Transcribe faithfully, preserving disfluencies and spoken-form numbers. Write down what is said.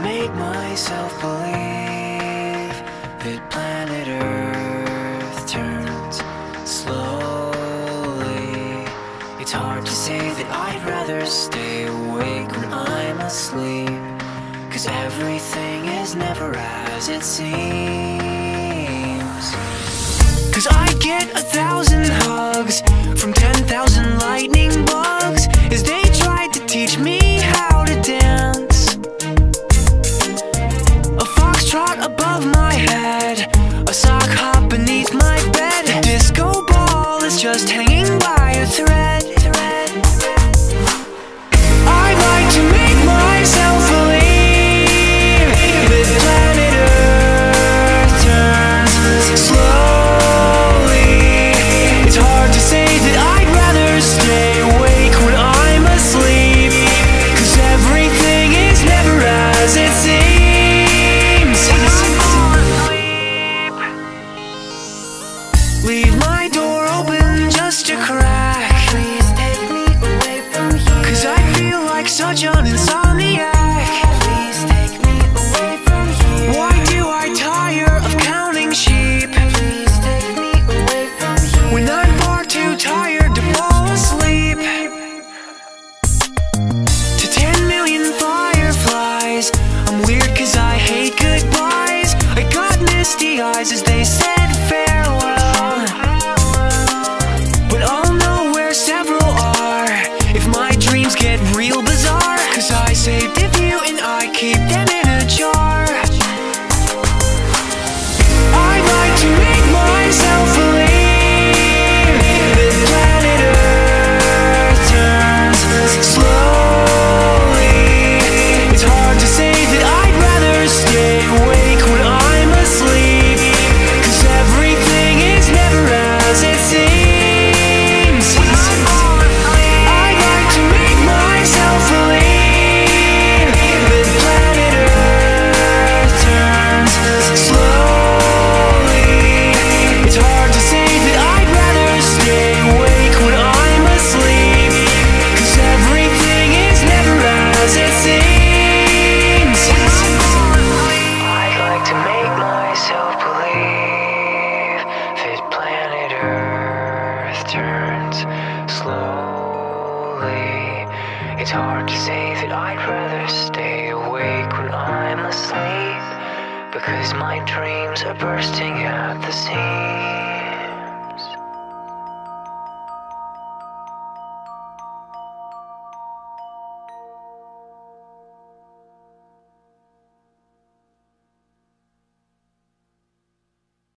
make myself believe that planet Earth turns slowly. It's hard to say that I'd rather stay awake when I'm asleep, 'cause everything is never as it seems. 'Cause I get a thousand hugs from ten thousand lightning bugs as they tried to teach me how to dance. A foxtrot above my head, a sock hop beneath my bed. A disco ball is just hanging by a thread. I like to make myself believe that planet Earth turns slowly. It's hard to say that I'd rather stay awake when I'm asleep, 'cause everything is never as it seems. Leave my door open just a crack. Please take me away from here, 'cause I feel like such an insomniac. Please take me away from here. Why do I tire of counting sheep? Please take me away from here, when I'm far too tired to fall asleep. To ten million fireflies, I'm weird 'cause I hate goodbyes. I got misty eyes as they said farewell, but I'll know where several are if my dreams get real bizarre, 'cause I saved a few and I keep them in a jar. I like to make myself believe that planet Earth turns slowly. It's hard to say that I'd rather stay awake when I'm asleep, 'cause everything is never as it seems. I like to make myself believe that planet Earth turns slowly. It's hard to say that I'd rather stay awake when I'm asleep, 'cause everything is never as it seems. I'd like to make myself believe that planet Earth turns slowly. It's hard to say that I'd rather stay awake when I'm asleep, because my dreams are bursting at the seams.